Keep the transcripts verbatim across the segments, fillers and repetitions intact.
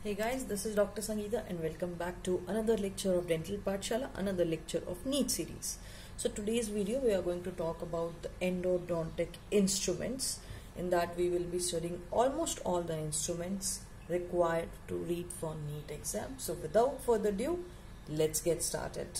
Hey guys, this is Doctor Sangeeta and welcome back to another lecture of Dental Pathshala, another lecture of NEET series. So today's video we are going to talk about the endodontic instruments. In that we will be studying almost all the instruments required to read for NEET exam. So without further ado, let's get started.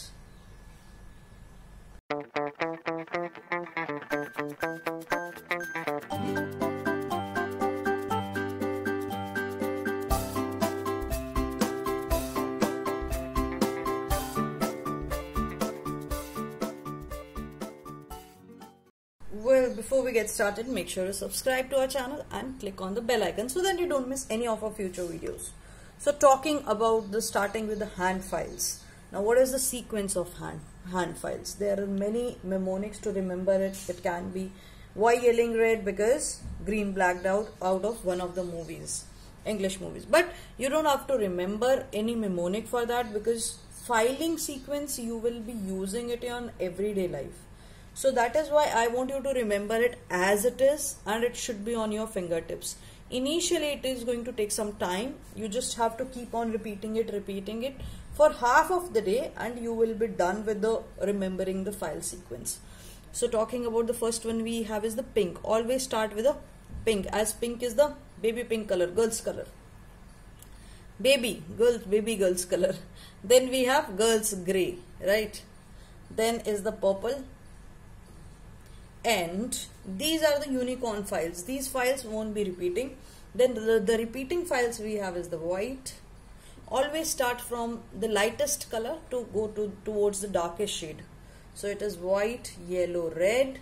Well, before we get started, make sure to subscribe to our channel and click on the bell icon so that you don't miss any of our future videos. So talking about the starting with the hand files. Now what is the sequence of hand, hand files? There are many mnemonics to remember it. It can be why yelling red because green blacked out out of one of the movies, English movies. But you don't have to remember any mnemonic for that because filing sequence you will be using it on everyday life. So that is why I want you to remember it as it is and it should be on your fingertips. Initially it is going to take some time. You just have to keep on repeating it, repeating it for half of the day and you will be done with the remembering the file sequence. So talking about the first one we have is the pink. Always start with a pink, as pink is the baby pink color, girl's color. Baby, girls, baby girl's color. Then we have girl's grey, right? Then is the purple. And these are the unicorn files. These files won't be repeating. Then the, the repeating files we have is the white. Always start from the lightest color to go to towards the darkest shade. So it is white, yellow, red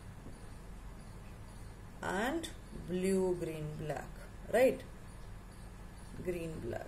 and blue, green, black, right? Green, black.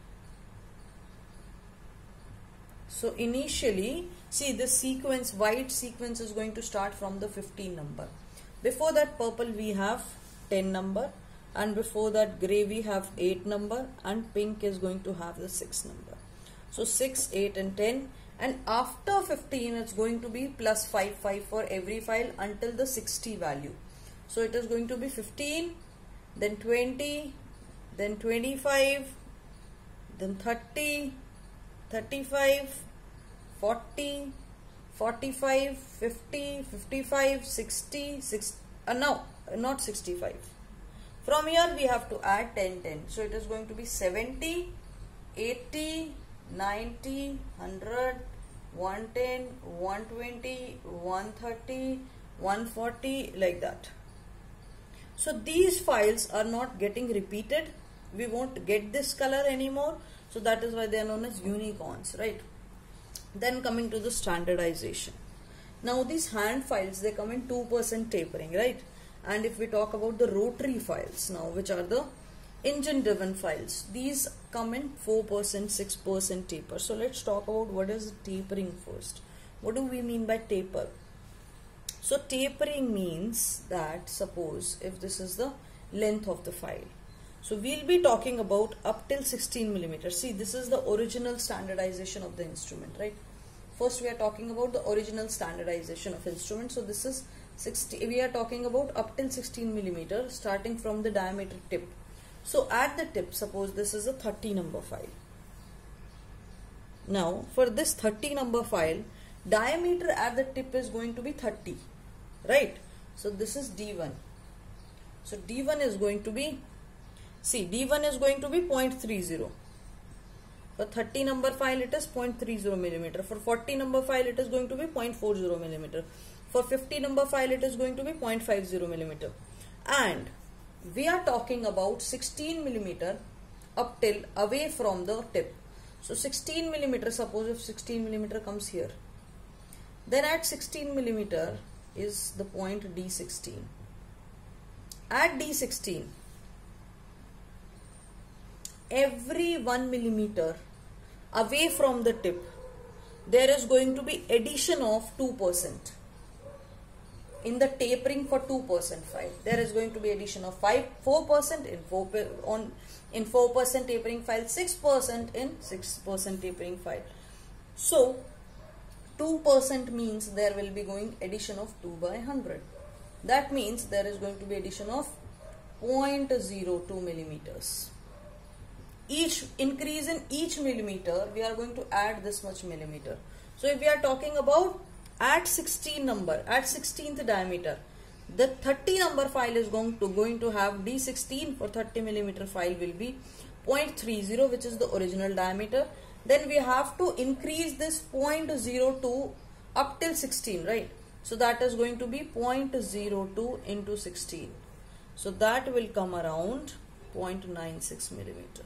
So initially, see this sequence, white sequence is going to start from the fifteen number. Before that purple we have ten number and before that grey we have eight number and pink is going to have the six number. So six, eight and ten, and after fifteen it's going to be plus five, five for every file until the sixty value. So it is going to be fifteen, then twenty, then twenty-five, then thirty, thirty-five, forty, forty-five, fifty, fifty-five, sixty, sixty, uh, no, not sixty-five. From here we have to add ten, ten. So it is going to be seventy, eighty, ninety, one hundred, one ten, one twenty, one thirty, one forty, like that. So these files are not getting repeated. We won't get this color anymore. So that is why they are known as unicorns, right? Then coming to the standardization. Now these hand files, they come in two percent tapering, right? And if we talk about the rotary files now, which are the engine driven files, these come in four percent, six percent taper. So let's talk about what is tapering first. What do we mean by taper? So tapering means that suppose if this is the length of the file. So we'll be talking about up till sixteen millimeters. See, this is the original standardization of the instrument, right? First we are talking about the original standardization of instrument. So this is sixty. We are talking about up till sixteen millimeters, starting from the diameter tip. So at the tip, suppose this is a thirty number file. Now for this thirty number file, diameter at the tip is going to be thirty, right? So this is D one. So D one is going to be, see, D one is going to be zero point three zero. For thirty number file it is zero point three zero millimeter. For forty number file it is going to be zero point four zero millimeter. For fifty number file it is going to be zero point five zero millimeter. And we are talking about sixteen millimeter up till away from the tip. So sixteen millimeter, suppose if sixteen millimeter comes here. Then at sixteen millimeter is the point D sixteen. At D sixteen, every one millimeter away from the tip, there is going to be addition of two percent. In the tapering for two percent file, there is going to be addition of five, four percent in four on in four percent tapering file, six percent in six percent tapering file. So two percent means there will be going addition of two by one hundred. That means there is going to be addition of zero point zero two millimeters. each increase in each millimeter, we are going to add this much millimeter. So if we are talking about at sixteen number, at sixteenth diameter, the thirty number file is going to going to have D sixteen for thirty millimeter file will be zero point three zero, which is the original diameter. Then we have to increase this zero point zero two up till sixteen, right? So that is going to be zero point zero two into sixteen. So that will come around zero point nine six millimeter.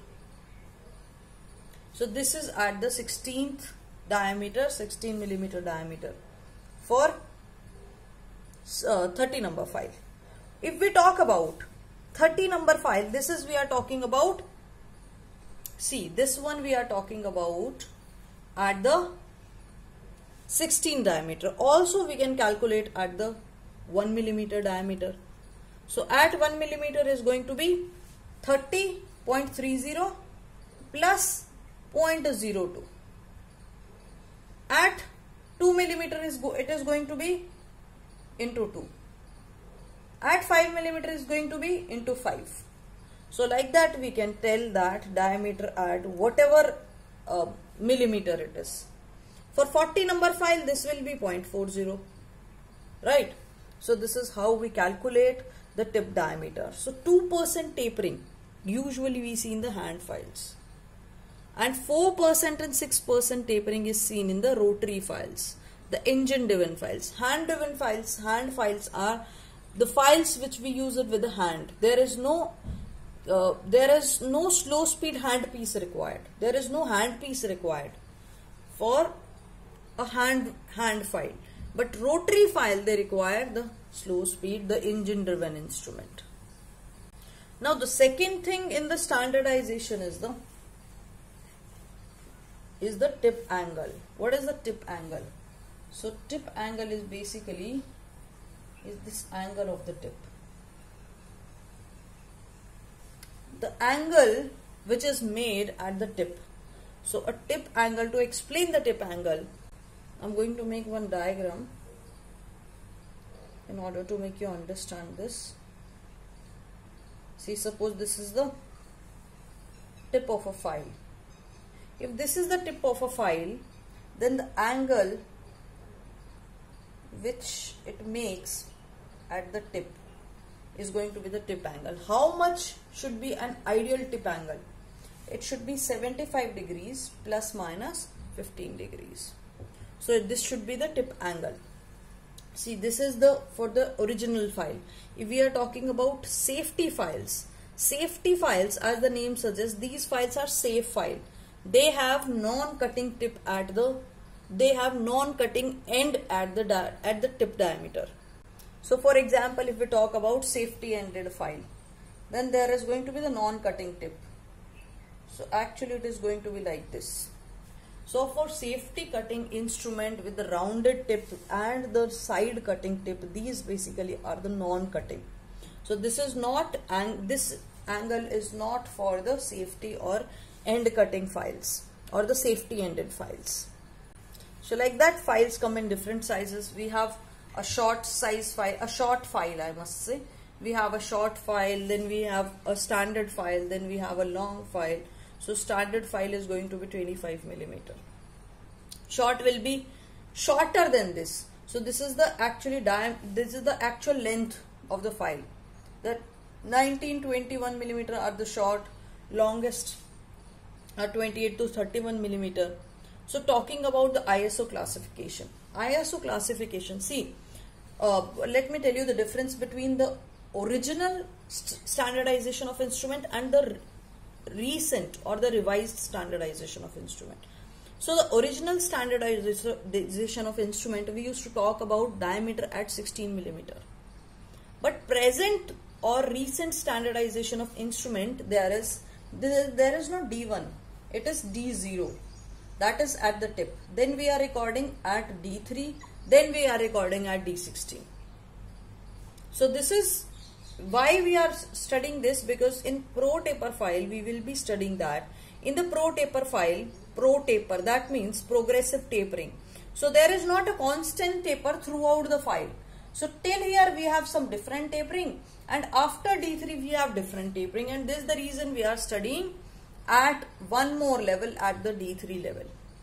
So this is at the sixteenth diameter, sixteen millimeter diameter for uh, thirty number file. If we talk about thirty number file, this is we are talking about, see this one we are talking about at the sixteen diameter. Also we can calculate at the one millimeter diameter. So at one millimeter is going to be thirty point three zero plus zero point zero two. At two millimeter is go it is going to be into two. At five millimeter is going to be into five. So like that we can tell that diameter at whatever uh, millimeter it is. For forty number file, this will be zero point four zero, right? So this is how we calculate the tip diameter. So two percent tapering usually we see in the hand files, and four percent and six percent tapering is seen in the rotary files, the engine driven files. Hand driven files, hand files are the files which we use it with the hand. There is no uh, there is no slow speed hand piece required. There is no hand piece required for a hand hand file, but rotary file they require the slow speed, the engine driven instrument. Now the second thing in the standardization is the is the tip angle. What is the tip angle? So tip angle is basically is this angle of the tip, the angle which is made at the tip. So a tip angle, to explain the tip angle, I'm going to make one diagram in order to make you understand this. See, suppose this is the tip of a file. If this is the tip of a file, then the angle which it makes at the tip is going to be the tip angle. How much should be an ideal tip angle? It should be seventy-five degrees plus minus fifteen degrees. So this should be the tip angle. See, this is the for the original file. If we are talking about safety files, safety files, as the name suggests, these files are safe file. They have non-cutting tip at the, they have non-cutting end at the di at the tip diameter. So for example, if we talk about safety ended file, then there is going to be the non-cutting tip. So actually it is going to be like this. So for safety cutting instrument with the rounded tip and the side cutting tip, these basically are the non-cutting. So this is not, and this angle is not for the safety or end cutting files or the safety ended files. So like that, files come in different sizes. We have a short size file, a short file I must say. We have a short file, then we have a standard file, then we have a long file. So standard file is going to be twenty-five millimeter. Short will be shorter than this. So this is the actually diam this is the actual length of the file. The nineteen, twenty-one millimeter are the short, longest are twenty-eight to thirty-one millimeter. So talking about the I S O classification. I S O classification, see, uh, let me tell you the difference between the original st standardization of instrument and the recent or the revised standardization of instrument. So the original standardization of instrument, we used to talk about diameter at sixteen millimeter. But present or recent standardization of instrument, there is there is no D one, it is D zero. That is at the tip. Then we are recording at D three. Then we are recording at D sixteen. So this is why we are studying this, because in pro taper file we will be studying that. In the pro taper file, pro taper, that means progressive tapering. So there is not a constant taper throughout the file. So till here we have some different tapering, and after D three we have different tapering, and this is the reason we are studying at one more level, at the D three level.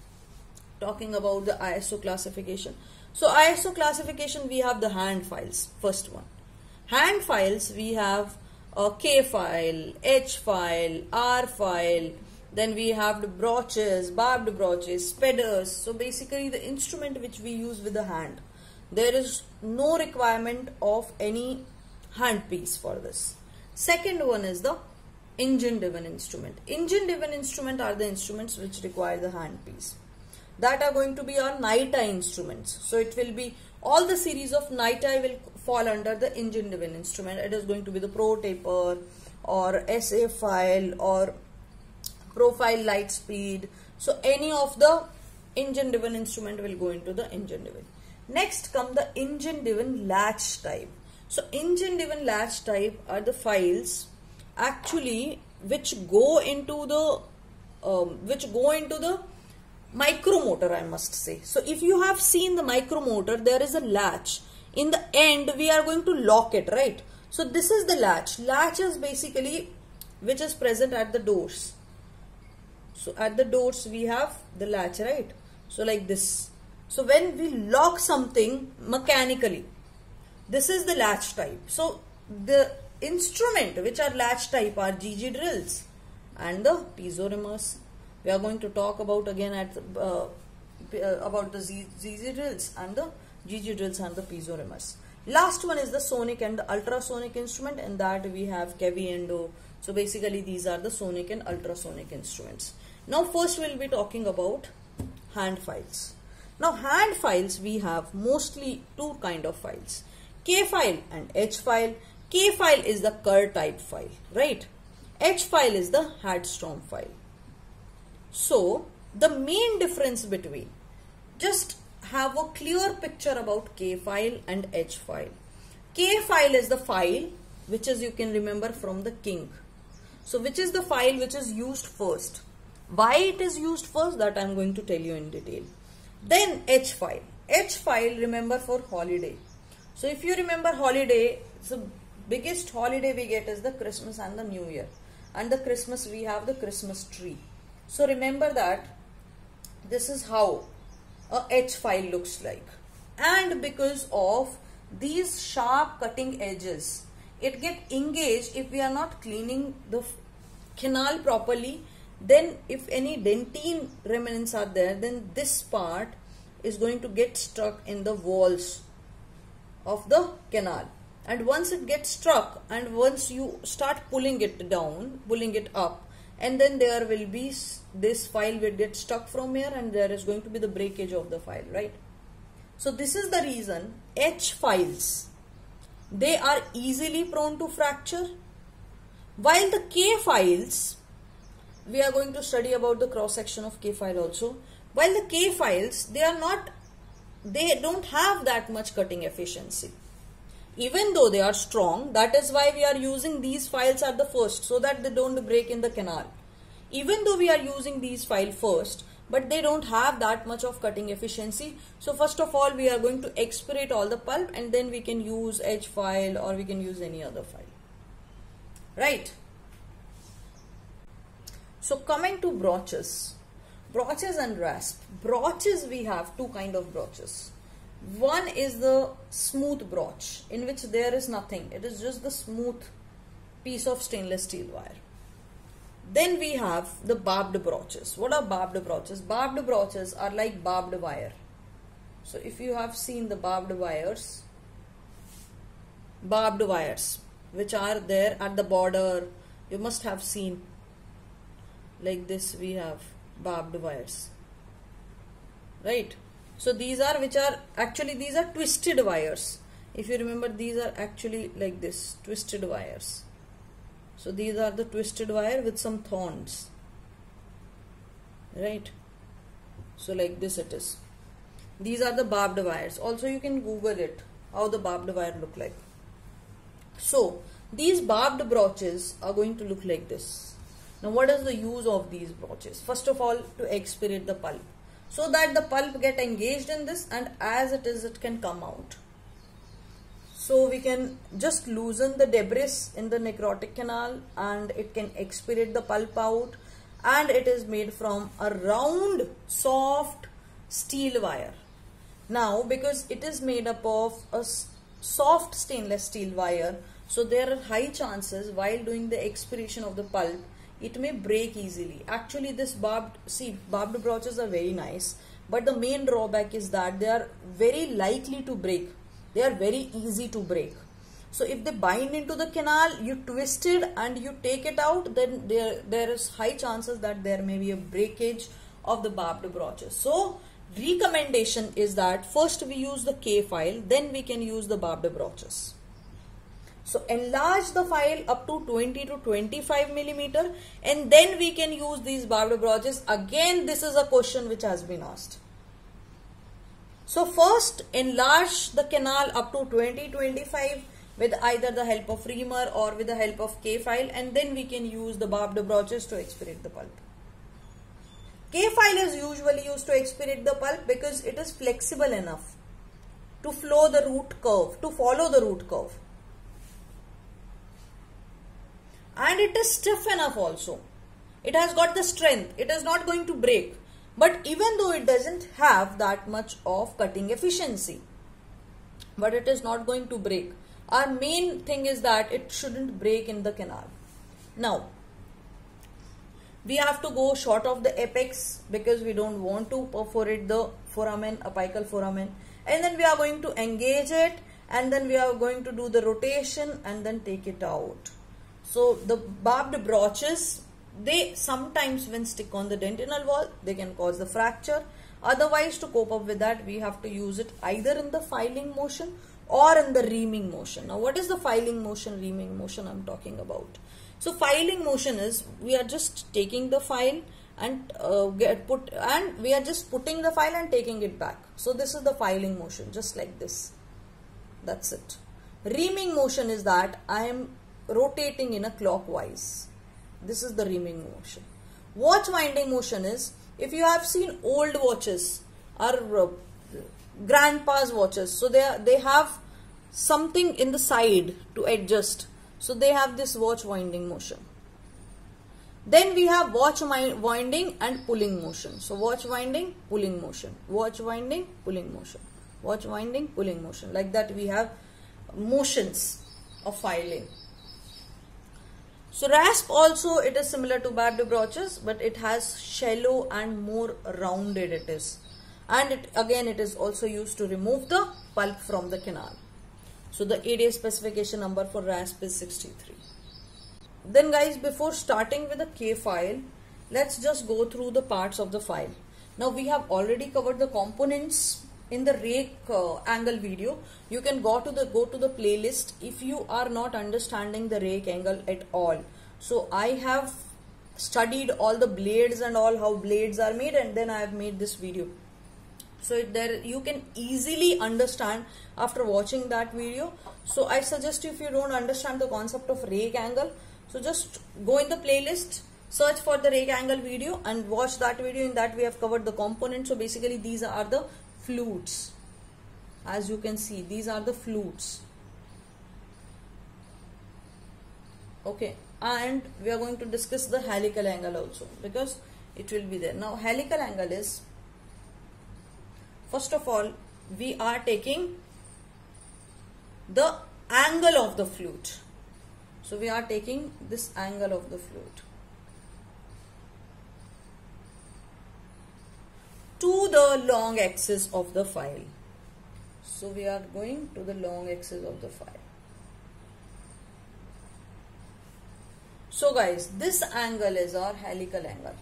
Talking about the I S O classification. So I S O classification, we have the hand files. First one. Hand files, we have a K file, H file, R file. Then we have the broaches, barbed broaches, spedders. So basically the instrument which we use with the hand. There is no requirement of any handpiece for this. Second one is the engine driven instrument. Engine driven instrument are the instruments which require the handpiece. That are going to be our NITI instruments. So it will be all the series of NITI will fall under the engine driven instrument. It is going to be the Pro Taper or S A file or Profile Light Speed. So any of the engine driven instrument will go into the engine driven. Next come the engine driven latch type. So engine driven latch type are the files actually which go into the um, which go into the micromotor, I must say. So if you have seen the micromotor, there is a latch. In the end, we are going to lock it, right? So this is the latch. Latch is basically which is present at the doors. So at the doors we have the latch, right? So like this. So when we lock something mechanically, this is the latch type. So the instrument which are latch type are G G drills and the piezo reamers. We are going to talk about again at uh, about the Z Z drills and the G G drills and the piezo reamers. Last one is the sonic and the ultrasonic instrument, and that we have Kevi Endo. So basically these are the sonic and ultrasonic instruments. Now first we will be talking about hand files. Now hand files, we have mostly two kind of files, K file and H file. K file is the Kerr type file, right? H file is the Hadstrom file. So the main difference between, just have a clear picture about K file and H file. K file is the file which is, you can remember from the King. So which is the file which is used first. Why it is used first, that I am going to tell you in detail. Then H file. H file, remember, for holiday. So if you remember holiday, the biggest holiday we get is the Christmas and the New Year. And the Christmas, we have the Christmas tree. So remember that this is how a H file looks like. And because of these sharp cutting edges, it get engaged if we are not cleaning the canal properly. Then if any dentine remnants are there, then this part is going to get stuck in the walls of the canal. And once it gets stuck, and once you start pulling it down, pulling it up, and then there will be, this file will get stuck from here, and there is going to be the breakage of the file, right? So this is the reason H files, they are easily prone to fracture, while the K files, we are going to study about the cross section of K file also. While the K files, they are not, they don't have that much cutting efficiency. Even though they are strong, that is why we are using these files at the first, so that they don't break in the canal. Even though we are using these files first, but they don't have that much of cutting efficiency. So first of all, we are going to expirate all the pulp, and then we can use H file or we can use any other file. Right? So coming to broaches. Broaches and rasp. Broaches, we have two kind of broaches. One is the smooth broach, in which there is nothing. It is just the smooth piece of stainless steel wire. Then we have the barbed broaches. What are barbed broaches? Barbed broaches are like barbed wire. So if you have seen the barbed wires, barbed wires which are there at the border, you must have seen. Like this we have barbed wires, right? So these are which are actually, these are twisted wires. If you remember, these are actually like this, twisted wires. So these are the twisted wire with some thorns, right? So like this it is. These are the barbed wires. Also you can Google it, how the barbed wire look like. So these barbed broaches are going to look like this. Now what is the use of these broaches? First of all, to expirate the pulp, so that the pulp get engaged in this, and as it is, it can come out. So we can just loosen the debris in the necrotic canal, and it can expirate the pulp out, and it is made from a round soft steel wire. Now because it is made up of a soft stainless steel wire, so there are high chances while doing the expiration of the pulp it may break easily. Actually this barbed, see barbed brooches are very nice, but the main drawback is that they are very likely to break. They are very easy to break. So if they bind into the canal, you twist it and you take it out, then there, there is high chances that there may be a breakage of the barbed brooches. So recommendation is that first we use the K file, then we can use the barbed brooches. So enlarge the file up to twenty to twenty-five millimeter, and then we can use these barbed brooches. Again, this is a question which has been asked. So first enlarge the canal up to twenty to twenty-five with either the help of reamer or with the help of K file, and then we can use the barbed brooches to expirate the pulp. K file is usually used to expirate the pulp because it is flexible enough to flow the root curve, to follow the root curve. And it is stiff enough also. It has got the strength. It is not going to break. But even though it doesn't have that much of cutting efficiency, but it is not going to break. Our main thing is that it shouldn't break in the canal. Now, we have to go short of the apex because we don't want to perforate the foramen, apical foramen. And then we are going to engage it, and then we are going to do the rotation and then take it out. So the barbed brooches, they sometimes when stick on the dentinal wall, they can cause the fracture. Otherwise, to cope up with that, we have to use it either in the filing motion or in the reaming motion. Now, what is the filing motion, reaming motion I'm talking about? So filing motion is we are just taking the file and uh, get put and we are just putting the file and taking it back. So this is the filing motion, just like this. That's it. Reaming motion is that I am rotating in a clockwise. This is the reaming motion. Watch winding motion is, if you have seen old watches or uh, grandpa's watches, so they are, they have something in the side to adjust. So they have this watch winding motion. Then we have watch winding and pulling motion. So watch winding, pulling motion. Watch winding, pulling motion. Watch winding, pulling motion. Like that we have motions of filing. So rasp also, it is similar to barbed brooches, but it has shallow and more rounded it is. And it again it is also used to remove the pulp from the canal. So the A D A specification number for rasp is sixty-three. Then guys, before starting with the K file, let's just go through the parts of the file. Now we have already covered the components in the rake uh, angle video. You can go to the go to the playlist if you are not understanding the rake angle at all. So I have studied all the blades and all, how blades are made, and then I have made this video. So there you can easily understand after watching that video. So I suggest you, if you don't understand the concept of rake angle, so just go in the playlist, search for the rake angle video and watch that video. In that we have covered the components. So basically these are the flutes. As you can see, these are the flutes. Okay, and we are going to discuss the helical angle also because it will be there. Now helical angle is, first of all, we are taking the angle of the flute. So we are taking this angle of the flute to the long axis of the file. So we are going to the long axis of the file. So guys, this angle is our helical angle.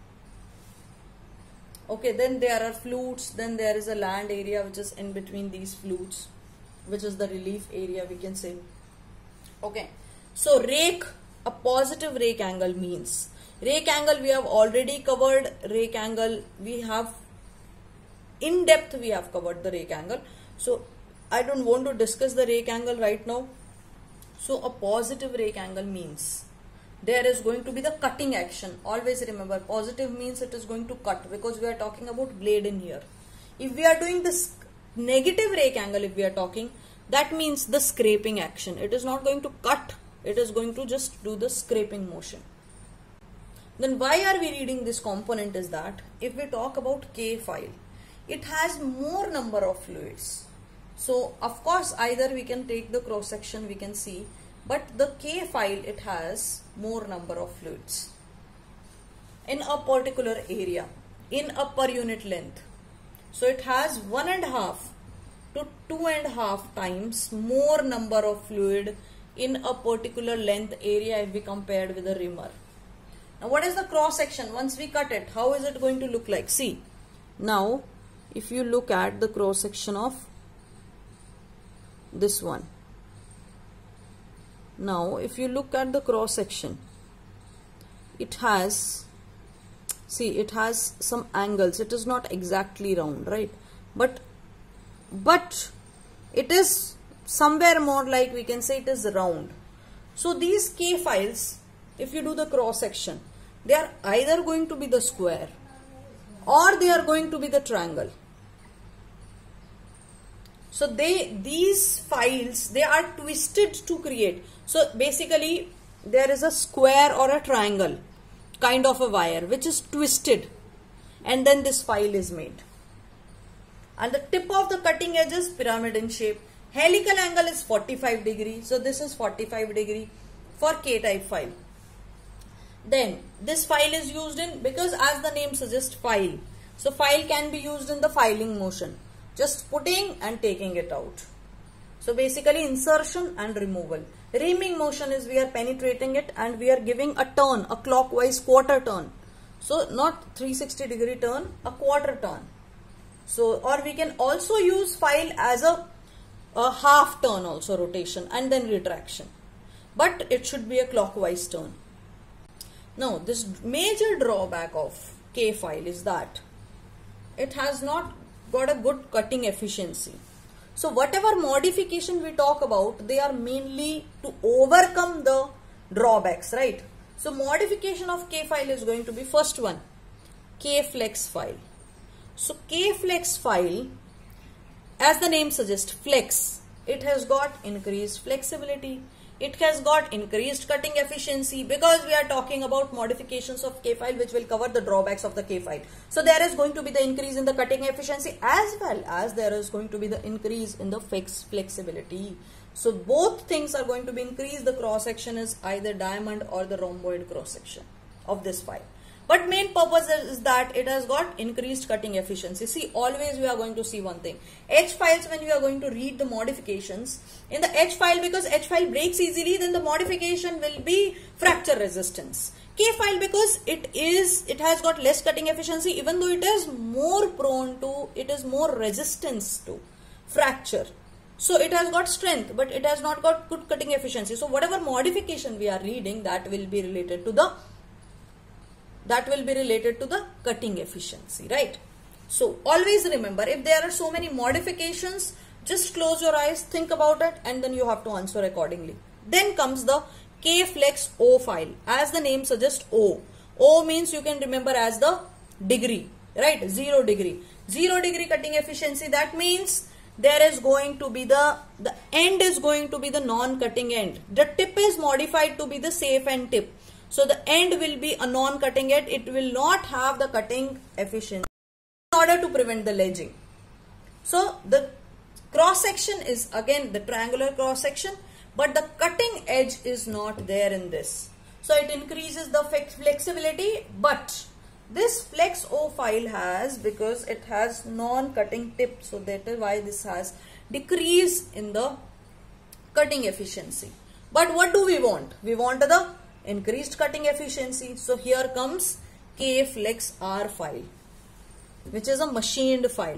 Okay, then there are flutes, then there is a land area which is in between these flutes, which is the relief area we can say. Okay, so rake, a positive rake angle means, rake angle we have already covered, rake angle we have in depth we have covered the rake angle. So I don't want to discuss the rake angle right now. So a positive rake angle means there is going to be the cutting action. Always remember, positive means it is going to cut because we are talking about blade in here. If we are doing this negative rake angle, if we are talking, that means the scraping action. It is not going to cut, it is going to just do the scraping motion. Then why are we reading this component is that if we talk about K file, it has more number of fluids. So of course either we can take the cross section, we can see, but the K file, it has more number of fluids in a particular area, in a per unit length. So it has one and a half to two and a half times more number of fluid in a particular length area if we compared with a rimmer. Now what is the cross section? Once we cut it, how is it going to look like? See, now if you look at the cross section of this one, now if you look at the cross section, it has, see, it has some angles. It is not exactly round, right? But but it is somewhere more like, we can say it is round. So these K files, if you do the cross section, they are either going to be the square or they are going to be the triangle. So they, these files, they are twisted to create. So basically there is a square or a triangle kind of a wire which is twisted, and then this file is made. And the tip of the cutting edge is pyramid in shape. Helical angle is forty-five degree. So this is forty-five degree for K-type file. Then this file is used in, because as the name suggests, file. So file can be used in the filing motion, just putting and taking it out. So basically insertion and removal. Reaming motion is we are penetrating it and we are giving a turn, a clockwise quarter turn. So not three hundred sixty degree turn, a quarter turn. So, or we can also use file as a, a half turn also, rotation and then retraction. But it should be a clockwise turn. Now this major drawback of K file is that it has not got a good cutting efficiency. So whatever modification we talk about, they are mainly to overcome the drawbacks, right? So modification of K file is going to be, first one, K flex file. So K flex file, as the name suggests, flex, it has got increased flexibility. It has got increased cutting efficiency, because we are talking about modifications of K file which will cover the drawbacks of the K file. So there is going to be the increase in the cutting efficiency as well as there is going to be the increase in the flex flexibility. So both things are going to be increased. The cross section is either diamond or the rhomboid cross section of this file. But main purpose is that it has got increased cutting efficiency. See, always we are going to see one thing. H files, when we are going to read the modifications, in the H file, because H file breaks easily, then the modification will be fracture resistance. K file, because it is, it has got less cutting efficiency, even though it is more prone to, it is more resistance to fracture. So it has got strength, but it has not got good cutting efficiency. So whatever modification we are reading, that will be related to the that will be related to the cutting efficiency, right? So always remember, if there are so many modifications, just close your eyes, think about it, and then you have to answer accordingly. Then comes the K flex O file. As the name suggests, O. O means you can remember as the degree, right? Zero degree. Zero degree cutting efficiency. That means there is going to be the, the end is going to be the non-cutting end. The tip is modified to be the safe end tip. So the end will be a non-cutting end. It will not have the cutting efficiency in order to prevent the ledging. So the cross section is again the triangular cross section, but the cutting edge is not there in this. So it increases the flexibility, but this flex O file has, because it has non-cutting tip, so that is why this has decrease in the cutting efficiency. But what do we want? We want the increased cutting efficiency. So here comes K flex R file, which is a machined file.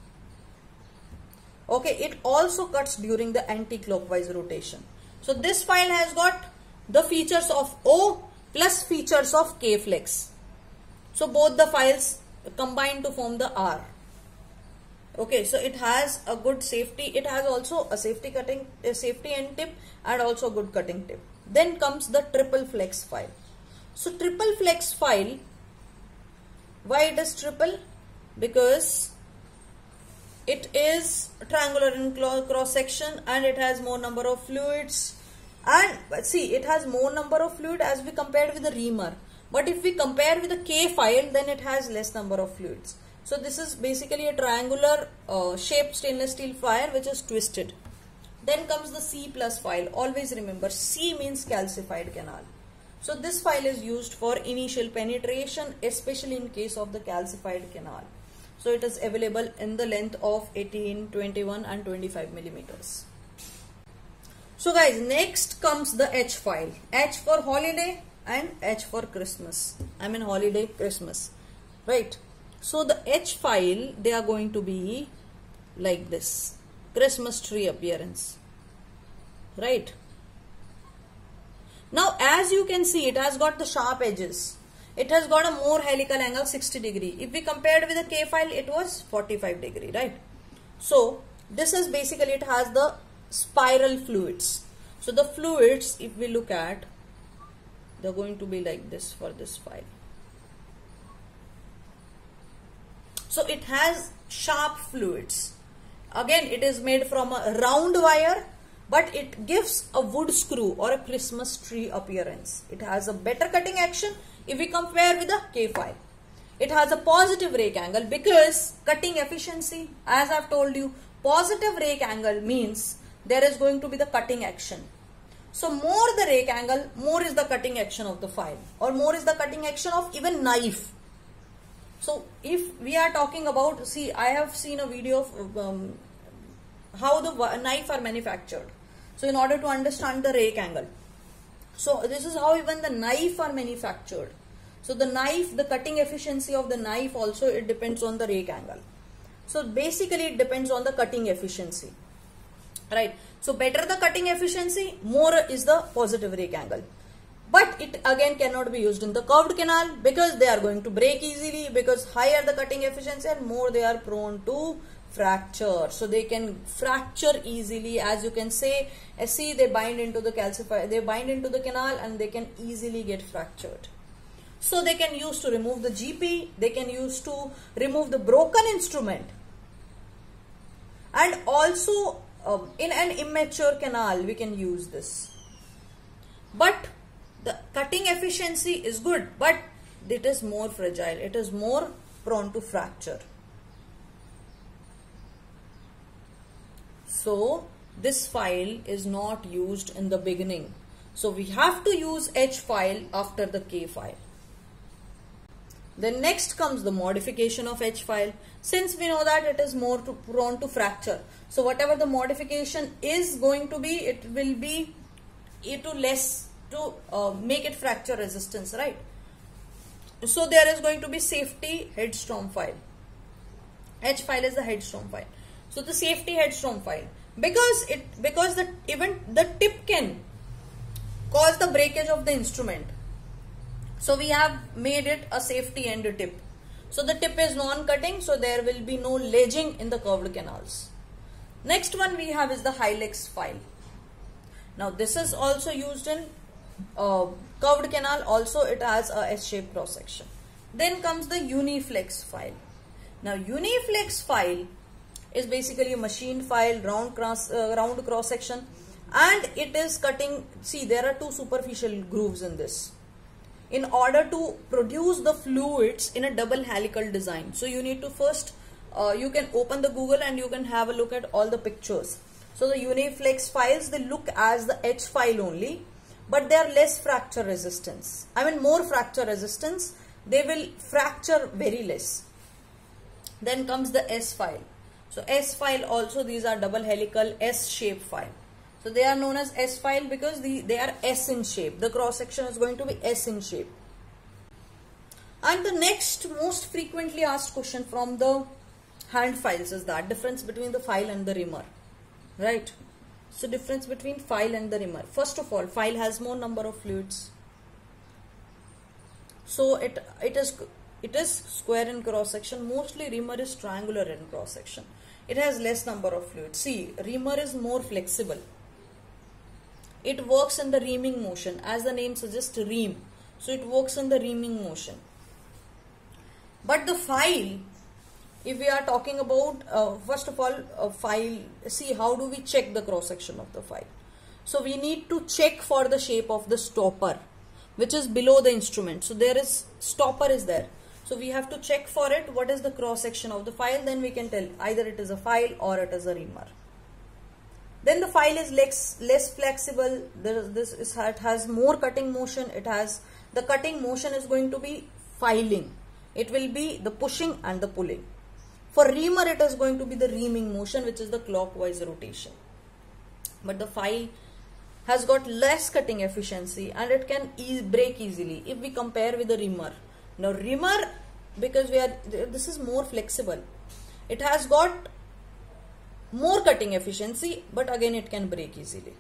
Okay, it also cuts during the anti-clockwise rotation. So this file has got the features of O plus features of K flex. So both the files combine to form the R. Okay, so it has a good safety. It has also a safety cutting, a safety end tip, and also good cutting tip. Then comes the triple flex file. So triple flex file, why it is triple? Because it is triangular in cross section and it has more number of fluids. And see, it has more number of fluid as we compared with the reamer. But if we compare with the K file, then it has less number of fluids. So this is basically a triangular uh, shaped stainless steel file which is twisted. Then comes the C plus file. Always remember, C means calcified canal. So this file is used for initial penetration, especially in case of the calcified canal. So it is available in the length of eighteen, twenty-one and twenty-five millimeters. So guys, next comes the H file. H for holiday and H for Christmas. I mean holiday, Christmas. Right. So the H file, they are going to be like this. Christmas tree appearance. Right. Now as you can see, it has got the sharp edges. It has got a more helical angle, sixty degree. If we compared with the K file, it was forty-five degree, right? So this is basically, it has the spiral fluids. So the fluids, if we look at, they're going to be like this for this file. So it has sharp fluids. Again, it is made from a round wire, but it gives a wood screw or a Christmas tree appearance. It has a better cutting action if we compare with the K file. It has a positive rake angle because cutting efficiency, as I've told you, positive rake angle means there is going to be the cutting action. So more the rake angle, more is the cutting action of the file, or more is the cutting action of even knife. So if we are talking about, see, I have seen a video of um, how the knife are manufactured. So in order to understand the rake angle. So this is how even the knife are manufactured. So the knife, the cutting efficiency of the knife also, it depends on the rake angle. So basically it depends on the cutting efficiency. Right. So better the cutting efficiency, more is the positive rake angle. But it again cannot be used in the curved canal because they are going to break easily, because higher the cutting efficiency and more they are prone to fracture. So they can fracture easily, as you can say, see, they bind into the calcifier, they bind into the canal and they can easily get fractured. So they can use to remove the G P, they can use to remove the broken instrument, and also um, in an immature canal we can use this. But the cutting efficiency is good, but it is more fragile, it is more prone to fracture. So this file is not used in the beginning. So we have to use H file after the K file. Then next comes the modification of H file. Since we know that it is more to, prone to fracture, so whatever the modification is going to be, it will be e to less to uh, make it fracture resistance, right? So there is going to be safety headstrom file. H file is the headstrom file. So the safety headstrom file, because it because the even the tip can cause the breakage of the instrument. So we have made it a safety end tip. So the tip is non-cutting, so there will be no ledging in the curved canals. Next one we have is the Hylex file. Now this is also used in uh, curved canal. Also it has a S-shaped cross section. Then comes the Uniflex file. Now Uniflex file is basically a machine file, round cross uh, round cross section, and it is cutting. See, there are two superficial grooves in this, in order to produce the fluids in a double helical design. So you need to first uh, you can open the Google and you can have a look at all the pictures. So the Uniflex files, they look as the H file only, but they are less fracture resistance. I mean more fracture resistance. They will fracture very less. Then comes the S file. So S file also, these are double helical S shape file. So they are known as S file because the, they are S in shape. The cross section is going to be S in shape. And the next most frequently asked question from the hand files is that difference between the file and the rimmer. Right? So difference between file and the rimmer. First of all, file has more number of fluids. So it it is it is square in cross section. Mostly rimmer is triangular in cross section. It has less number of fluids. See, rimmer is more flexible. It works in the reaming motion, as the name suggests, ream. So it works in the reaming motion. But the file, if we are talking about, uh, first of all, a file, see how do we check the cross section of the file. So we need to check for the shape of the stopper. which is below the instrument. So there is stopper is there. So we have to check for it what is the cross section of the file. Then we can tell either it is a file or it is a reamer. Then the file is less, less flexible. There, this is, it has more cutting motion. It has the cutting motion is going to be filing. It will be the pushing and the pulling. For reamer, it is going to be the reaming motion, which is the clockwise rotation. But the file has got less cutting efficiency and it can e break easily if we compare with the reamer. Now reamer, because we are this is more flexible, it has got more cutting efficiency, but again it can break easily.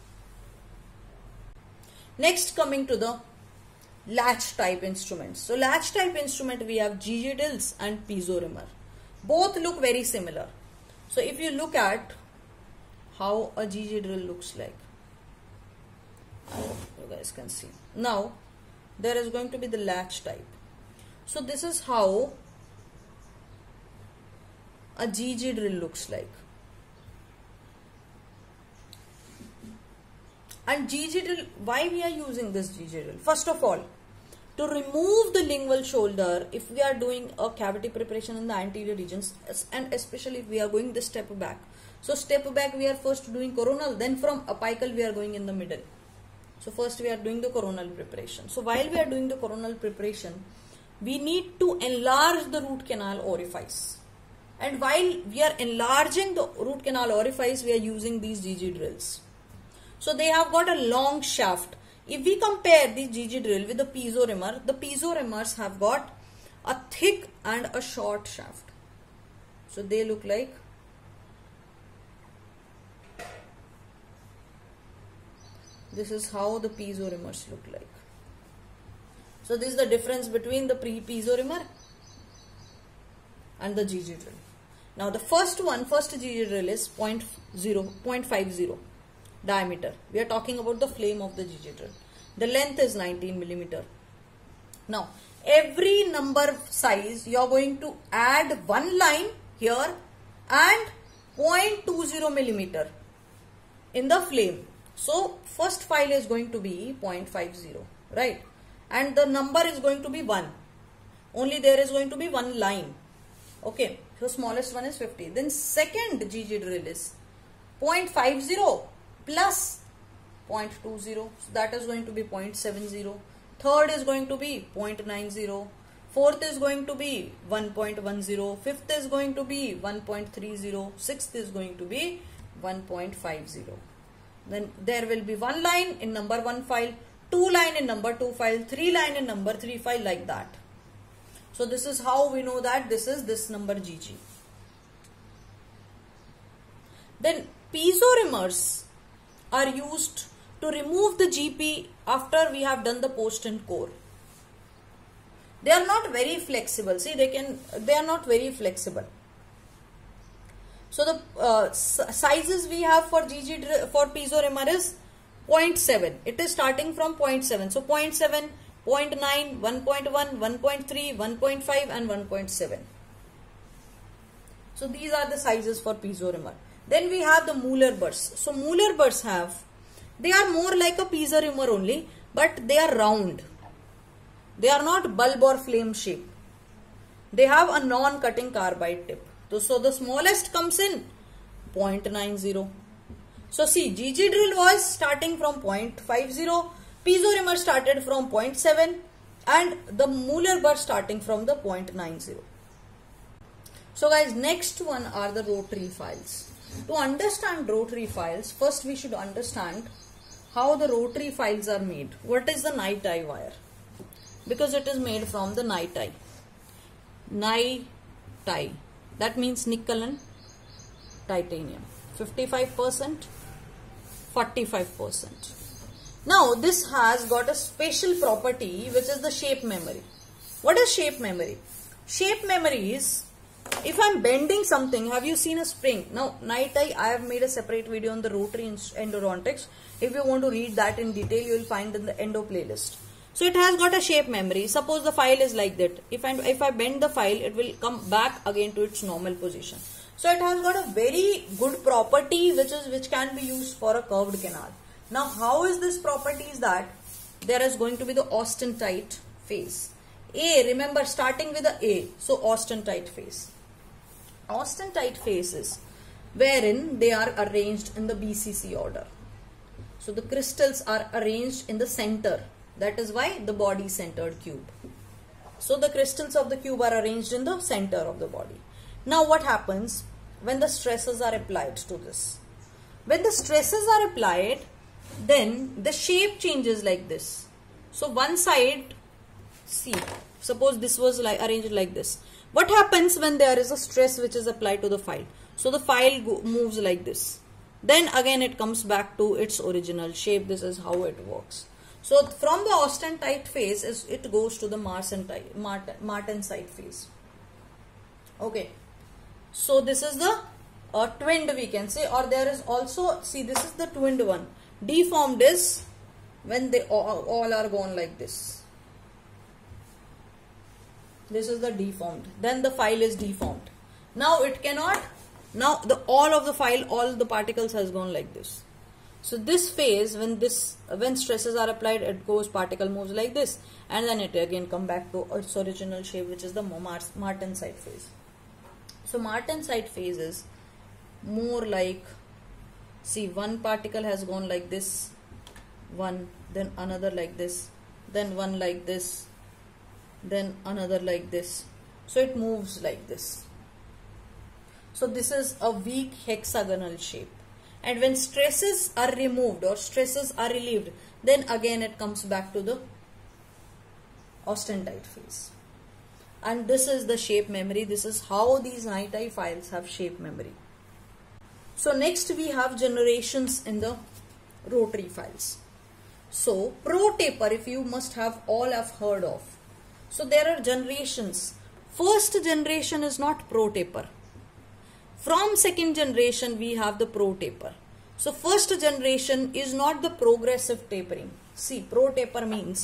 Next, coming to the latch type instruments. So latch type instrument, we have G G drills and piezo reamer. Both look very similar. So if you look at how a G G drill looks like, you guys can see. Now there is going to be the latch type. So this is how a G G drill looks like. And G G drill, why we are using this G G drill? First of all, to remove the lingual shoulder if we are doing a cavity preparation in the anterior regions, and especially if we are going this step back. So step back we are first doing coronal, then from apical we are going in the middle. So first we are doing the coronal preparation. So while we are doing the coronal preparation, we need to enlarge the root canal orifice. And while we are enlarging the root canal orifice, we are using these G G drills. So they have got a long shaft. If we compare the G G drill with the piezo reamer, the piezo reamers have got a thick and a short shaft. So they look like this is how the piezo reamers look like. So this is the difference between the pre-piezo reamer and the G G drill. Now the first one, first G G drill is zero point zero, zero point five zero diameter. We are talking about the flame of the G G drill. The length is nineteen millimeter. Now every number size you are going to add one line here and zero point two zero millimeter in the flame. So first file is going to be zero point five zero, right? And the number is going to be one. Only there is going to be one line. Okay, so smallest one is fifty. Then second G G drill is zero point five zero plus zero point two zero. So that is going to be zero point seven zero. Third is going to be zero point nine zero. Fourth is going to be one point one zero. Fifth is going to be one point three zero. Sixth is going to be one point five zero. Then there will be one line in number one file, two line in number two file, three line in number three file, like that. So this is how we know that this is this number G G. Then piezo reamers are used to remove the G P after we have done the post and core. They are not very flexible. See, they can, they are not very flexible. So the uh, sizes we have for G G for piezo reamer is zero point seven. It is starting from zero point seven. So zero point seven, zero point nine, one point one, one point three, one point five and one point seven. So these are the sizes for piezo reamer. Then we have the Mueller burrs. So Mueller burrs have, they are more like a piezo reamer only, but they are round. They are not bulb or flame shape. They have a non-cutting carbide tip. So the smallest comes in zero point nine zero. So see, G G drill was starting from zero point five zero, piezo reamer started from zero point seven and the Mueller burr starting from the zero point nine zero. So guys, next one are the rotary files. To understand rotary files, first we should understand how the rotary files are made. What is the night eye wire? Because it is made from the night eye. Night eye. That means nickel and titanium. fifty-five percent, forty-five percent. Now this has got a special property which is the shape memory. What is shape memory? Shape memory is, if I am bending something, have you seen a spring? Now night eye, I have made a separate video on the rotary endodontics. If you want to read that in detail, you will find in the endo playlist. So it has got a shape memory. Suppose the file is like that. If I, if I bend the file, it will come back again to its normal position. So it has got a very good property which is which can be used for a curved canal. Now how is this property is that there is going to be the austenite phase. A, remember starting with the A, so austenite phase. Austenite phase is wherein they are arranged in the B C C order. So the crystals are arranged in the center. That is why the body centered cube. So the crystals of the cube are arranged in the center of the body. Now what happens when the stresses are applied to this? When the stresses are applied, then the shape changes like this. So one side, see, suppose this was like arranged like this. What happens when there is a stress which is applied to the file? So the file go, moves like this. Then again it comes back to its original shape. This is how it works. So from the austenite phase, is it goes to the martensite, martensite phase. Okay. So this is the uh, twinned, we can say, or there is also, see, this is the twinned one. Deformed is when they all, all are gone like this. This is the deformed. Then the file is deformed. Now it cannot, now the all of the file, all the particles has gone like this. So this phase, when this, when stresses are applied, it goes, particle moves like this, and then it again come back to its original shape, which is the martensite phase. So martensite phase is more like, see, one particle has gone like this, one, then another like this, then one like this, then another like this. So it moves like this. So this is a weak hexagonal shape. And when stresses are removed or stresses are relieved, then again it comes back to the austenite phase. And this is the shape memory. This is how these NiTi files have shape memory. So next we have generations in the rotary files. So ProTaper, if you must have all have heard of. So there are generations. First generation is not ProTaper. From second generation we have the ProTaper. So first generation is not the progressive tapering. See, ProTaper means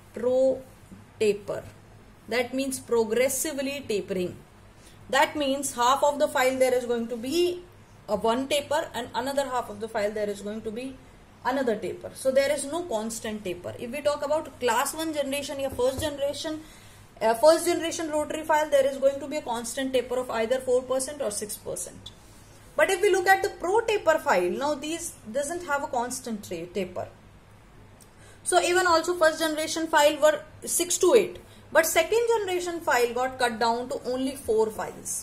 ProTaper. That means progressively tapering. That means half of the file there is going to be a one taper, and another half of the file there is going to be another taper. So there is no constant taper. If we talk about class one generation or first generation, Uh, first generation rotary file, there is going to be a constant taper of either four percent or six percent. But if we look at the ProTaper file, now these doesn't have a constant taper. So even also first generation file were six to eight. But second generation file got cut down to only four files.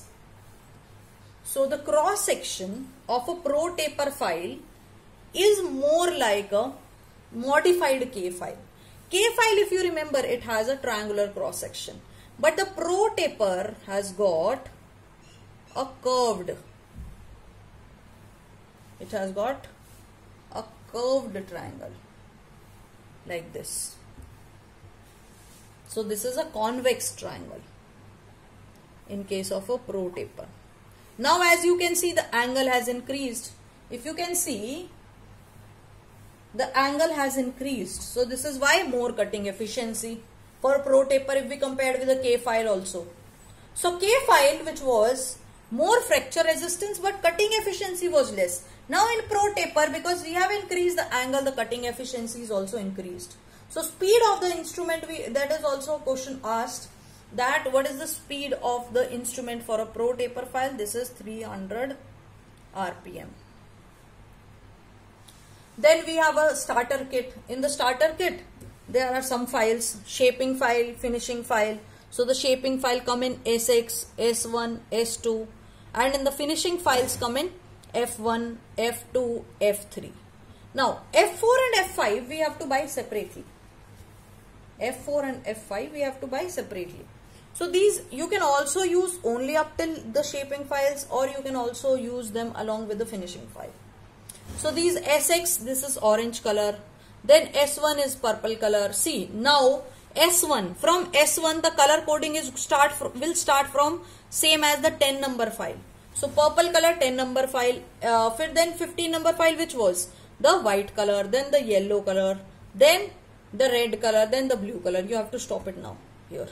So the cross section of a ProTaper file is more like a modified K file. K file, if you remember, it has a triangular cross section, but the ProTaper has got a curved, it has got a curved triangle like this. So this is a convex triangle in case of a ProTaper. Now as you can see, the angle has increased. If you can see, the angle has increased. So this is why more cutting efficiency for ProTaper if we compared with the K file also. So K file, which was more fracture resistance but cutting efficiency was less. Now in ProTaper, because we have increased the angle, the cutting efficiency is also increased. So speed of the instrument, we, that is also a question asked, that what is the speed of the instrument for a ProTaper file? This is three hundred R P M. Then we have a starter kit. In the starter kit, there are some files, shaping file, finishing file. So the shaping file come in S X, S one, S two, and in the finishing files come in F one, F two, F three. Now F four and F five we have to buy separately. F four and F five we have to buy separately. So these you can also use only up till the shaping files, or you can also use them along with the finishing file. So these S X, this is orange color, then S one is purple color. See, now S one, from S one the color coding is start from, will start from same as the ten number file. So purple color ten number file, uh, then fifteen number file, which was the white color, then the yellow color, then the red color, then the blue color. You have to stop it now here.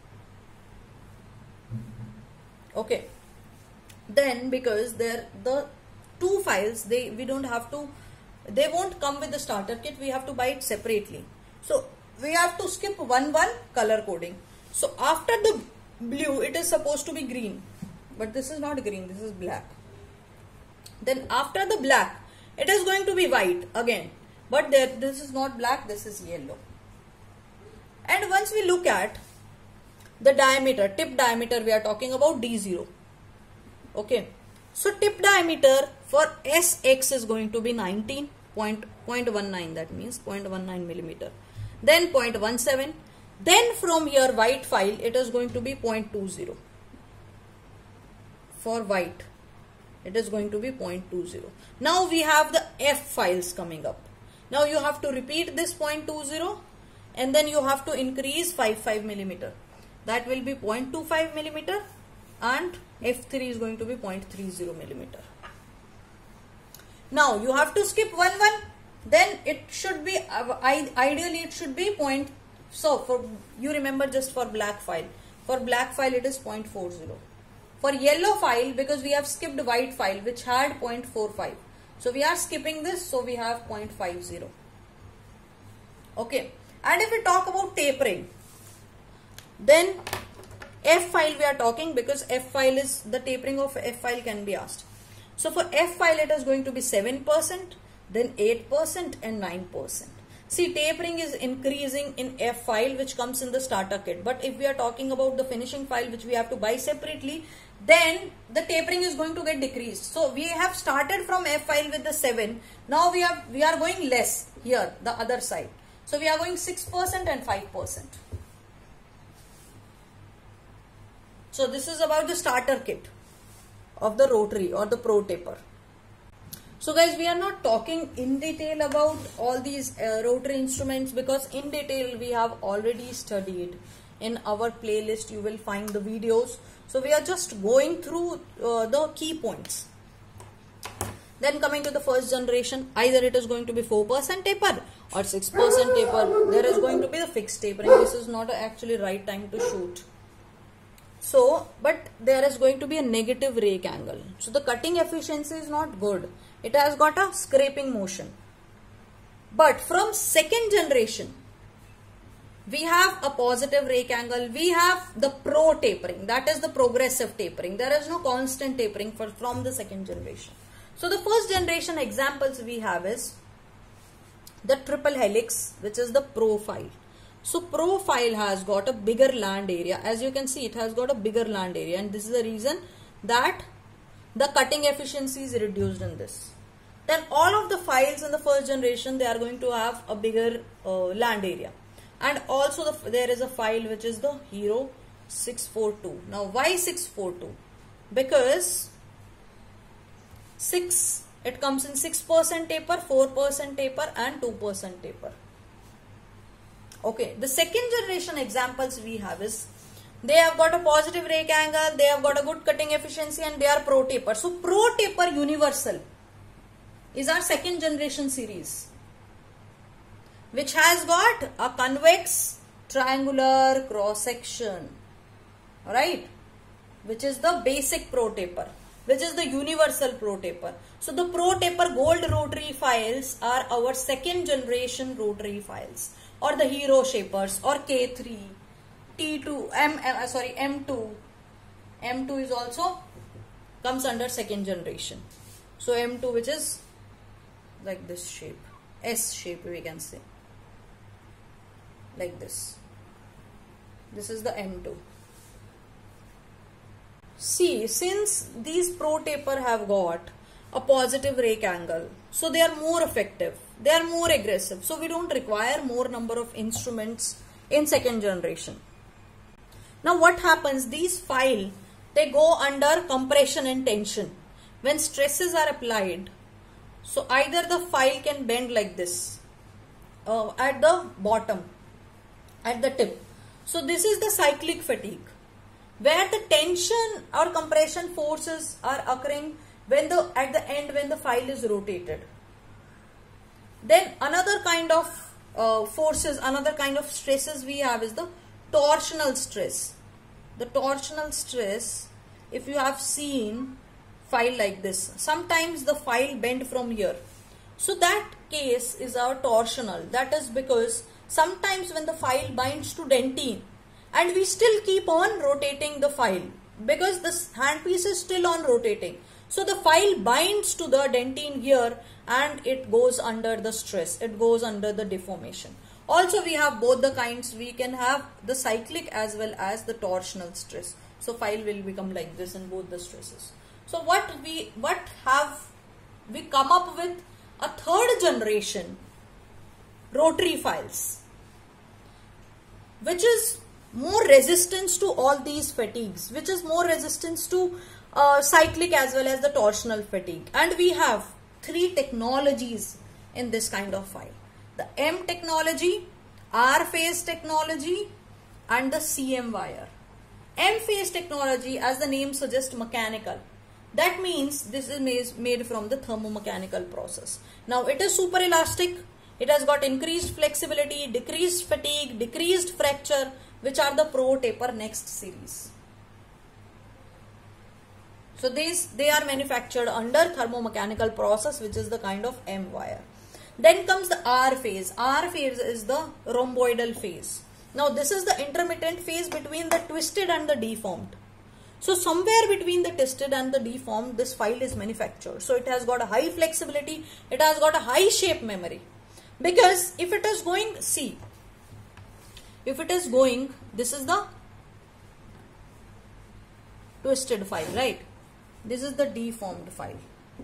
Okay. Then because there the two files, they we don't have to, they won't come with the starter kit, we have to buy it separately. So we have to skip one one color coding. So after the blue, it is supposed to be green, but this is not green, this is black. Then after the black, it is going to be white again, but there, this is not black, this is yellow. And once we look at the diameter, tip diameter, we are talking about D zero. Okay, so tip diameter for S X is going to be nineteen point one nine, that means zero point one nine millimeter. Then zero point one seven. Then from your white file, it is going to be zero point two zero. For white, it is going to be zero point two zero. Now we have the F files coming up. Now you have to repeat this zero point two zero and then you have to increase five point five millimeter. That will be zero point two five millimeter and F three is going to be zero point three zero millimeter. Now you have to skip one one. Then it should be, ideally it should be point. So for you remember just for black file. For black file it is zero point four zero. For yellow file, because we have skipped white file which had zero point four five. So we are skipping this, so we have zero point five zero. Okay. And if we talk about tapering, then F file we are talking, because F file is, the tapering of F file can be asked. So for F file it is going to be seven percent, then eight percent and nine percent. See, tapering is increasing in F file which comes in the starter kit. But if we are talking about the finishing file which we have to buy separately, then the tapering is going to get decreased. So we have started from F file with the seven. Now we have we are going less here, the other side. So we are going six percent and five percent. So this is about the starter kit of the rotary or the pro taper. So guys, we are not talking in detail about all these uh, rotary instruments, because in detail we have already studied. In our playlist you will find the videos. So we are just going through uh, the key points. Then coming to the first generation, either it is going to be four percent taper or six percent taper. There is going to be the fixed tapering. This is not actually right time to shoot. So, but there is going to be a negative rake angle. So the cutting efficiency is not good. It has got a scraping motion. But from second generation, we have a positive rake angle. We have the pro tapering. That is the progressive tapering. There is no constant tapering for, from the second generation. So the first generation examples we have is the triple helix, which is the profile. So profile has got a bigger land area. As you can see, it has got a bigger land area, and this is the reason that the cutting efficiency is reduced in this. Then all of the files in the first generation, they are going to have a bigger uh, land area. And also the, there is a file which is the Hero six forty-two. Now why six forty-two? Because six, it comes in six percent taper, four percent taper and two percent taper. Okay, the second generation examples we have is, they have got a positive rake angle, they have got a good cutting efficiency, and they are pro taper. So pro taper universal is our second generation series, which has got a convex triangular cross section, right? Which is the basic pro taper, which is the universal pro taper. So the pro taper gold rotary files are our second generation rotary files, or the Hero shapers, or K three, T two, M, M sorry M two. M two is also comes under second generation. So M two, which is like this shape, S shape we can say, like this. This is the M two. See, since these pro taper have got a positive rake angle, so they are more effective, they are more aggressive, so we don't require more number of instruments in second generation. Now what happens, these file, they go under compression and tension. When stresses are applied, so either the file can bend like this uh, at the bottom, at the tip. So this is the cyclic fatigue, where the tension or compression forces are occurring when the at the end when the file is rotated. Then another kind of uh, forces, another kind of stresses we have is the torsional stress. The torsional stress, if you have seen file like this, sometimes the file bend from here. So that case is our torsional. That is because sometimes when the file binds to dentine and we still keep on rotating the file because the handpiece is still on rotating. So the file binds to the dentine here and it goes under the stress, it goes under the deformation. Also we have both the kinds, we can have the cyclic as well as the torsional stress. So file will become like this in both the stresses. So what we, what have we come up with? A third generation rotary files, which is more resistance to all these fatigues, which is more resistance to uh, cyclic as well as the torsional fatigue. And we have three technologies in this kind of file: the M technology, R phase technology, and the C M wire. M phase technology, as the name suggests, mechanical. That means this is made from the thermomechanical process. Now it is super elastic. It has got increased flexibility, decreased fatigue, decreased fracture, which are the Pro Taper Next series. So these, they are manufactured under thermomechanical process, which is the kind of M wire. Then comes the R phase. R phase is the rhomboidal phase. Now this is the intermittent phase between the twisted and the deformed. So somewhere between the twisted and the deformed, this file is manufactured. So it has got a high flexibility, it has got a high shape memory. Because if it is going, see, if it is going, this is the twisted file, right? This is the deformed file.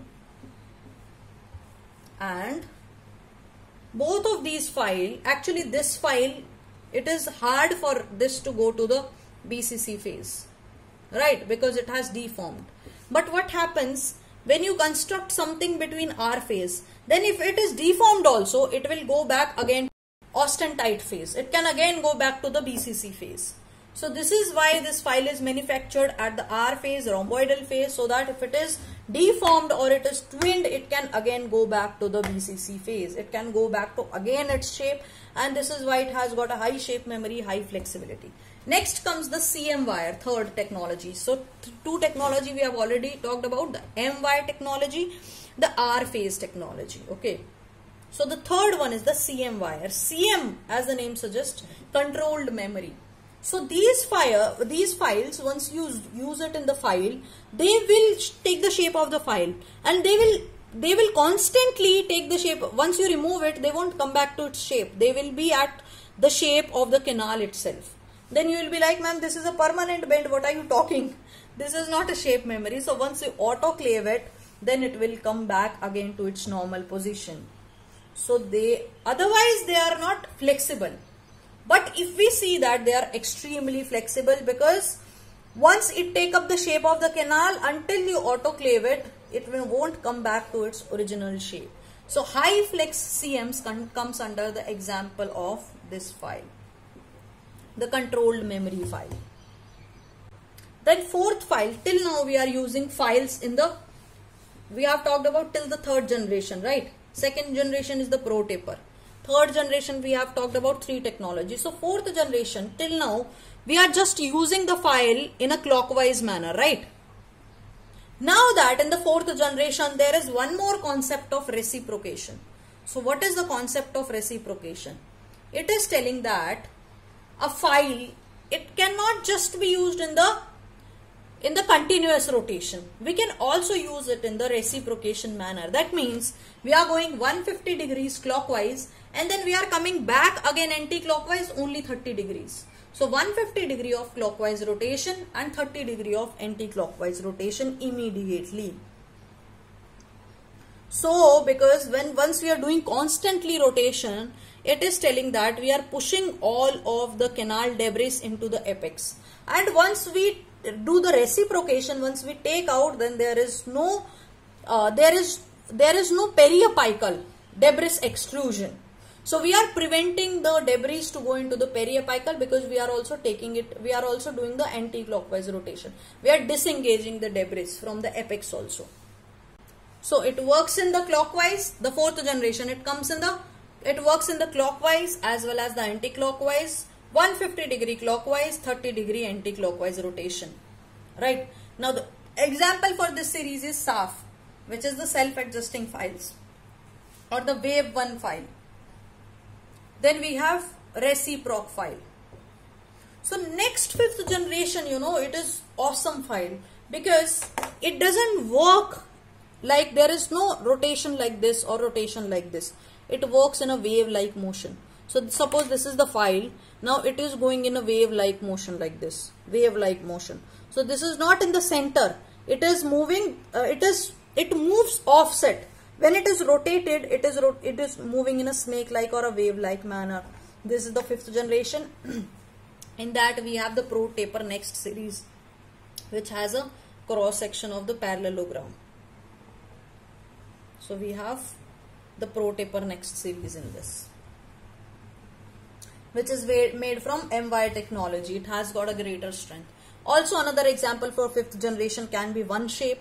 And both of these file, actually this file, it is hard for this to go to the B C C phase, right? Because it has deformed. But what happens when you construct something between R phase? Then if it is deformed also, it will go back again austenite phase. It can again go back to the B C C phase. So this is why this file is manufactured at the R phase, rhomboidal phase, so that if it is deformed or it is twinned, it can again go back to the B C C phase. It can go back to again its shape, and this is why it has got a high shape memory, high flexibility. Next comes the C M wire, third technology. So two technology we have already talked about, the M wire technology, the R phase technology. Okay. So the third one is the C M wire. C M, as the name suggests, controlled memory. So these file, these files, once you use it in the file, they will take the shape of the file, and they will they will constantly take the shape. Once you remove it, they won't come back to its shape. They will be at the shape of the canal itself. Then you will be like, ma'am, this is a permanent bend. What are you talking? This is not a shape memory. So once you autoclave it, then it will come back again to its normal position. So they, otherwise they are not flexible. But if we see that they are extremely flexible, because once it take up the shape of the canal, until you autoclave it, it won't come back to its original shape. So high flex C Ms comes under the example of this file, the controlled memory file. Then fourth file, till now we are using files in the, we have talked about till the third generation, right? Second generation is the Pro Taper. Third generation we have talked about three technologies. So fourth generation, till now we are just using the file in a clockwise manner, right? Now that in the fourth generation there is one more concept of reciprocation. So what is the concept of reciprocation? It is telling that a file, it cannot just be used in the in the continuous rotation. We can also use it in the reciprocation manner. That means we are going one hundred fifty degrees clockwise, and then we are coming back again anti-clockwise only thirty degrees. So one hundred fifty degree of clockwise rotation and thirty degree of anti-clockwise rotation immediately. So because when once we are doing constantly rotation, it is telling that we are pushing all of the canal debris into the apex. And once we do the reciprocation, once we take out, then there is no uh, there is there is no periapical debris extrusion. So we are preventing the debris to go into the periapical, because we are also taking it, we are also doing the anti-clockwise rotation. We are disengaging the debris from the apex also. So it works in the clockwise, the fourth generation, it comes in the, it works in the clockwise as well as the anti-clockwise, one hundred fifty degree clockwise, thirty degree anti-clockwise rotation. Right. Now the example for this series is S A F, which is the self-adjusting files, or the wave one file. Then we have reciproc file. So next fifth generation, you know, it is awesome file because it doesn't work like there is no rotation like this or rotation like this. It works in a wave like motion. So suppose this is the file. Now it is going in a wave like motion like this. Wave like motion. So this is not in the center. It is moving. Uh, it is. It moves offset. When it is rotated, it is it is moving in a snake-like or a wave-like manner. This is the fifth generation. In that we have the ProTaper Next series, which has a cross section of the parallelogram. So we have the ProTaper Next series in this, which is made from M Y technology. It has got a greater strength. Also, another example for fifth generation can be OneShape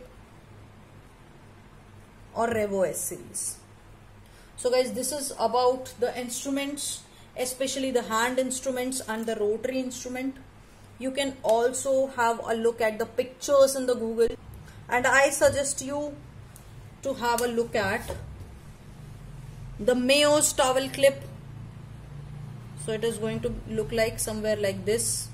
or Revo S series. So guys, this is about the instruments, especially the hand instruments and the rotary instrument. You can also have a look at the pictures in the Google, and I suggest you to have a look at the Mayos towel clip. So it is going to look like somewhere like this.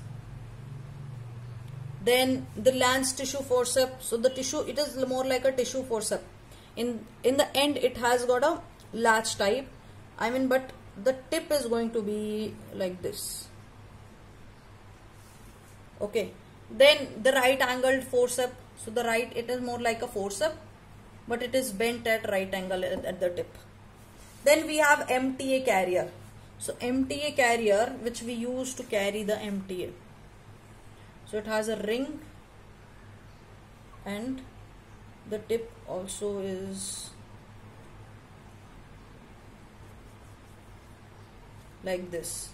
Then the Lance tissue forceps. So the tissue, it is more like a tissue forceps. In, in the end, it has got a latch type. I mean, but the tip is going to be like this. Okay. Then the right angled forceps. So the right, it is more like a forceps, but it is bent at right angle at, at the tip. Then we have M T A carrier. So M T A carrier, which we use to carry the M T A. So it has a ring, and the tip also is like this.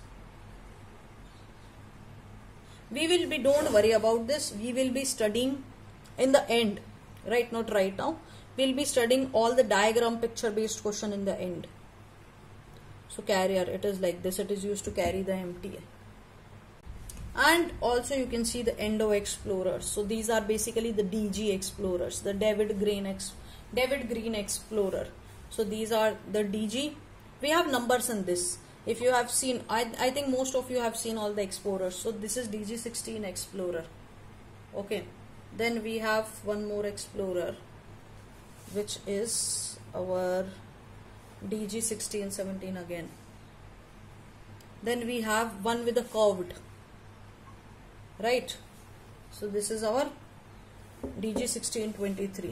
We will be, don't worry about this. We will be studying in the end, right? Not right now. We'll be studying all the diagram picture based question in the end. So carrier, it is like this. It is used to carry the M T A. And also you can see the Endo Explorers. So these are basically the D G Explorers, the David Green Ex David Green Explorer. So these are the D G. We have numbers in this. If you have seen, I, I think most of you have seen all the Explorers. So this is D G sixteen Explorer. Okay. Then we have one more Explorer, which is our D G sixteen seventeen again. Then we have one with a curved. Right, so this is our D G sixteen twenty-three.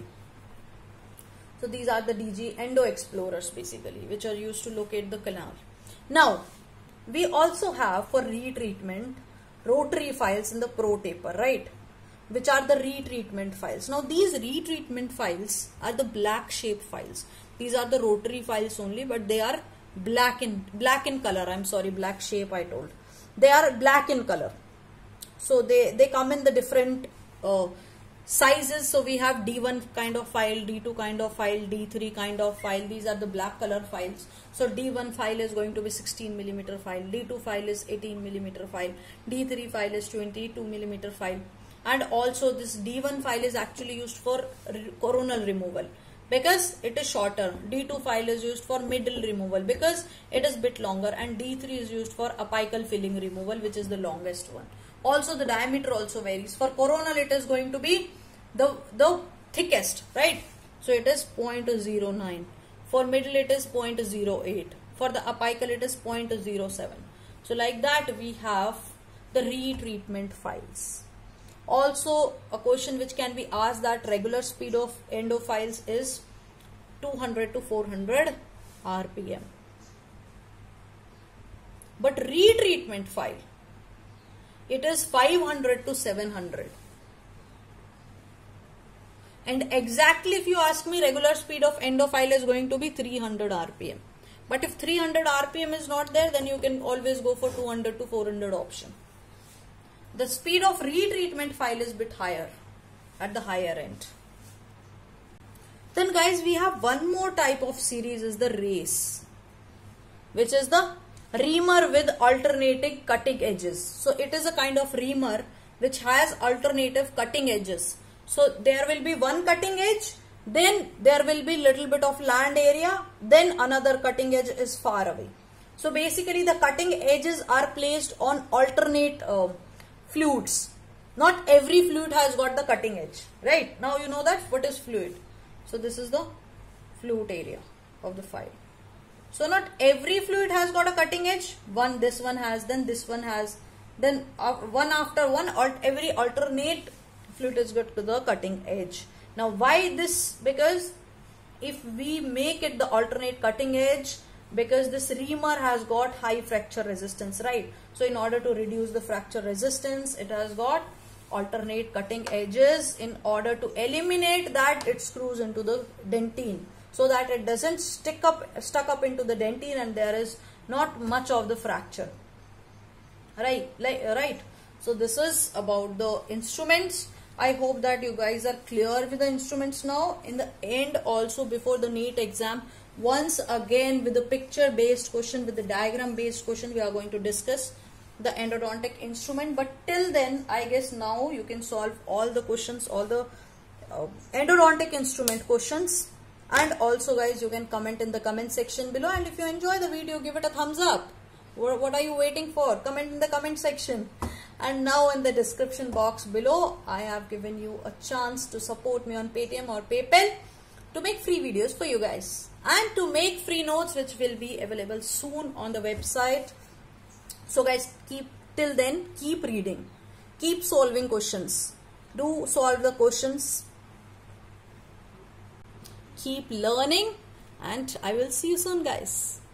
So these are the D G Endo Explorers basically, which are used to locate the canal. Now, we also have for retreatment rotary files in the ProTaper, right? Which are the retreatment files. Now these retreatment files are the black shape files. These are the rotary files only, but they are black in black in color. I'm sorry, black shape I told. They are black in color. So they, they come in the different uh, sizes. So we have D one kind of file, D two kind of file, D three kind of file. These are the black color files. So D one file is going to be sixteen millimeter file, D two file is eighteen millimeter file, D three file is twenty-two millimeter file. And also this D one file is actually used for coronal removal because it is shorter. D two file is used for middle removal because it is bit longer, and D three is used for apical filling removal, which is the longest one. Also the diameter also varies. For coronal it is going to be the, the thickest, right? So it is zero point zero nine. For middle it is zero point zero eight. For the apical it is zero point zero seven. So like that we have the retreatment files. Also a question which can be asked, that regular speed of endo files is two hundred to four hundred R P M. But retreatment file, it is five hundred to seven hundred. And exactly if you ask me, regular speed of endo file is going to be three hundred R P M. But if three hundred R P M is not there, then you can always go for two hundred to four hundred option. The speed of retreatment file is bit higher, at the higher end. Then guys, we have one more type of series, is the race, which is the reamer with alternating cutting edges. So it is a kind of reamer which has alternative cutting edges. So there will be one cutting edge, then there will be little bit of land area, then another cutting edge is far away. So basically the cutting edges are placed on alternate uh, fluids. Not every fluid has got the cutting edge, right? Now you know that what is fluid. So this is the fluid area of the file. So not every fluid has got a cutting edge. One, this one has, then this one has, then uh, one after one, alt every alternate fluid has got to the cutting edge. Now why this? Because if we make it the alternate cutting edge, because this reamer has got high fracture resistance, right? So in order to reduce the fracture resistance, it has got alternate cutting edges. In order to eliminate that, it screws into the dentine so that it doesn't stick up stuck up into the dentine and there is not much of the fracture, right? Like right. So this is about the instruments. I hope that you guys are clear with the instruments now. In the end also, before the NEET exam, once again with the picture based question, with the diagram based question, we are going to discuss the endodontic instrument. But till then, I guess now you can solve all the questions, all the uh, endodontic instrument questions. And also guys, you can comment in the comment section below, and if you enjoy the video, give it a thumbs up. What are you waiting for? Comment in the comment section. And now in the description box below, I have given you a chance to support me on Paytm or PayPal to make free videos for you guys and to make free notes which will be available soon on the website. So guys, keep till then, keep reading, keep solving questions, do solve the questions, keep learning, and I will see you soon guys.